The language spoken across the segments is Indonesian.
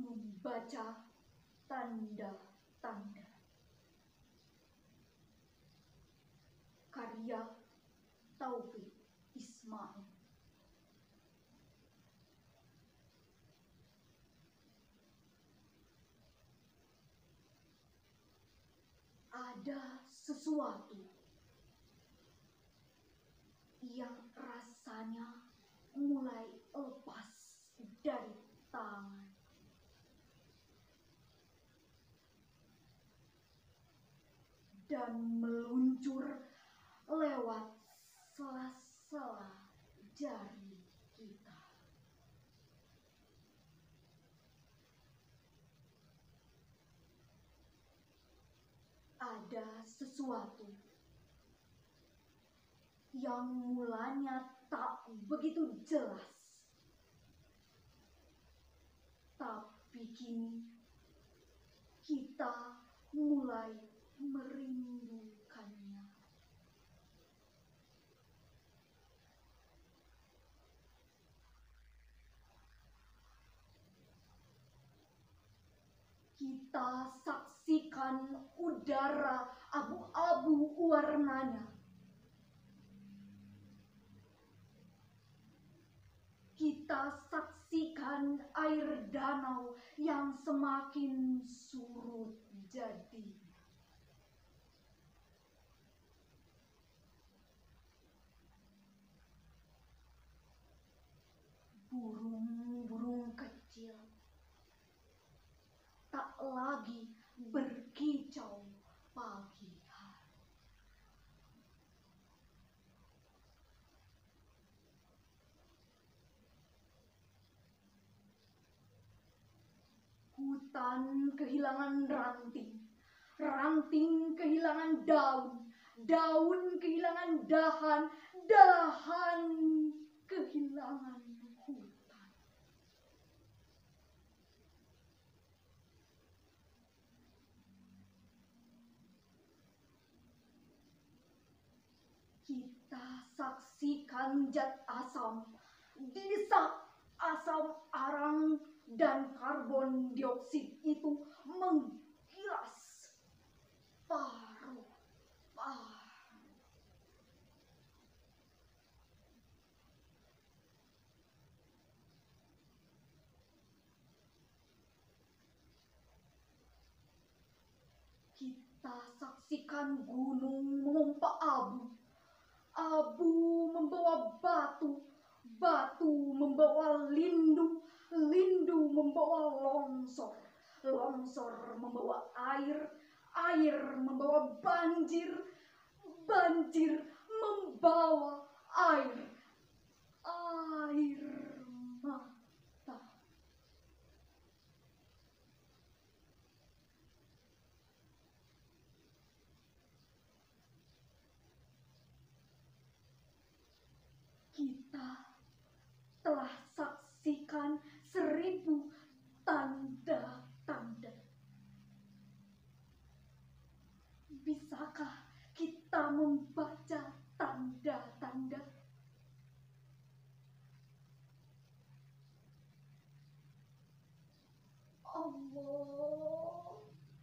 membaca tanda-tanda. Karya Taufik Ismail. Ada sesuatu yang rasanya mulai lepas dari tangan. Dan meluncur lewat sela-sela jari kita. Ada sesuatu yang mulanya tak begitu jelas, tapi kini kita mulai merindukannya. Kita saksikan udara abu-abu warnanya. Kita saksikan air danau yang semakin surut jadi. Burung-burung kecil tak lagi berkicau pagi hari. Hutan kehilangan ranting, ranting kehilangan daun, daun kehilangan dahan, dahan kehilangan hutan. Kita saksikan zat asam, desak asam arang dan karbon dioksida itu menggilas paru-paru. Kita saksikan gunung memompa abu, abu membawa batu, batu membawa lindu, lindu membawa longsor, longsor membawa air, air membawa banjir, banjir membawa air, air mata. Kita telah saksikan 1000 tanda-tanda. Bisakah kita membaca tanda-tanda? Allah,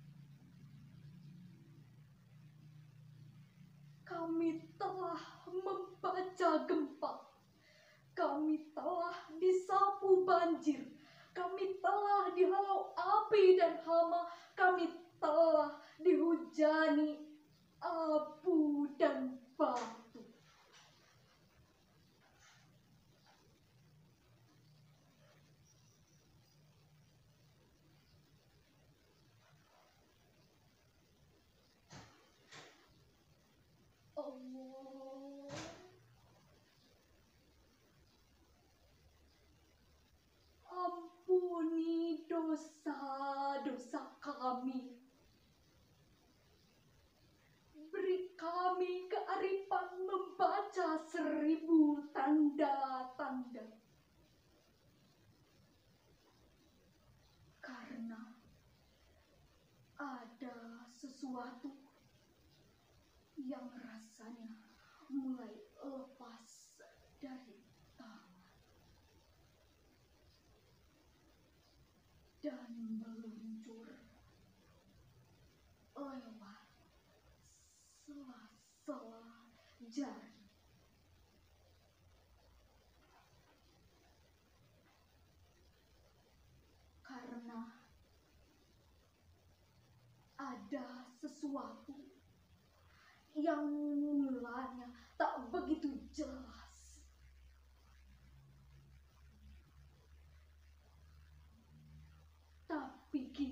kami telah membaca gempa, kami telah disapu banjir, kami telah dihalau api dan hama, kami telah dihujani abu dan batu. Allah, ampuni dosa-dosa kami. Beri kami kearifan membaca 1000 tanda-tanda. Karena ada sesuatu yang rasanya mulai lepas dari tangan. Dan lewat sela-sela jari. Karena ada sesuatu yang mulanya tak begitu jelas, tapi kini